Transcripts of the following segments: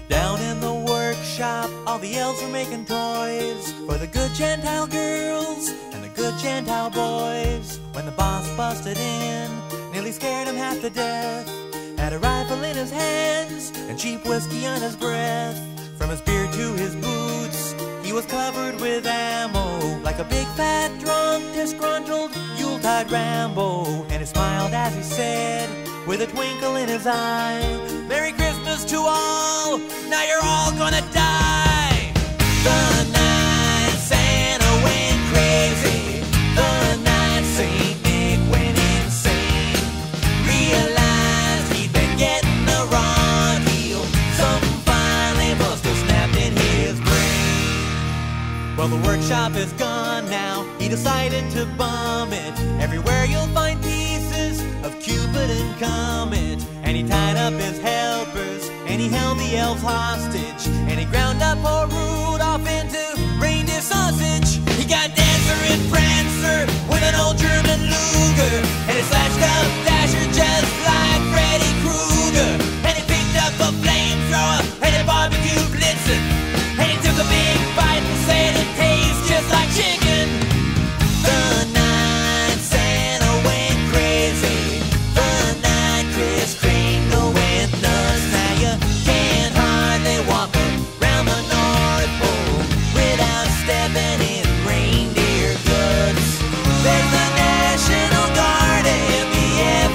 Down in the workshop, all the elves were making toys for the good Gentile girls and the good Gentile boys. When the boss busted in, nearly scared him half to death, had a rifle in his hands and cheap whiskey on his breath. From his beard to his boots, he was covered with ammo, like a big fat drunk, disgruntled Yuletide Rambo. And he smiled as he said, with a twinkle in his eye, "Merry Christmas to all, now you're all gonna die." The night Santa went crazy, the night Saint Nick went insane, realized he'd been getting the raw deal. Something finally must have snapped in his brain. Well, the workshop is gone now, he decided to bomb it. Everywhere you'll find pieces of Cupid and Comet. And he tied up his helpers, and he held the elves hostage, and he ground up poor Rudolph into reindeer sausage. He got Dancer and Prancer with an old German Luger, and he slashed up Dasher just like Freddy Krueger. And he picked up a flamethrower, and he barbecued Blitzen, and he took a big bite and said it tastes just like chicken. The night Santa went crazy, the night Kris Kringle went nuts. Now you can't hardly walk around the North Pole without stepping in reindeer guts. There's the National Guard and the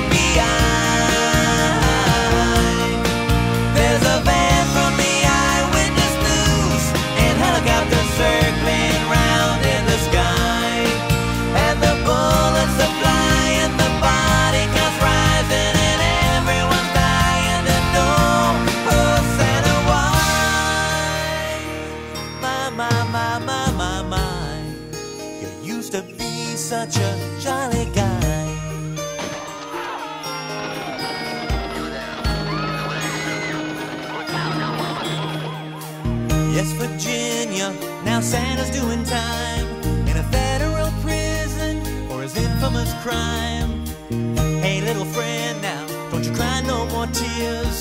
FBI. There's a van from the Eyewitness News and helicopters circling round in the sky. And the bullets are flying, the body counts rising, and everyone's dying to know who Santa was. My, you used to be such a jolly guy. Yes, Virginia, now Santa's doing time in a federal prison for his infamous crime. Hey, little friend, now, don't you cry no more tears.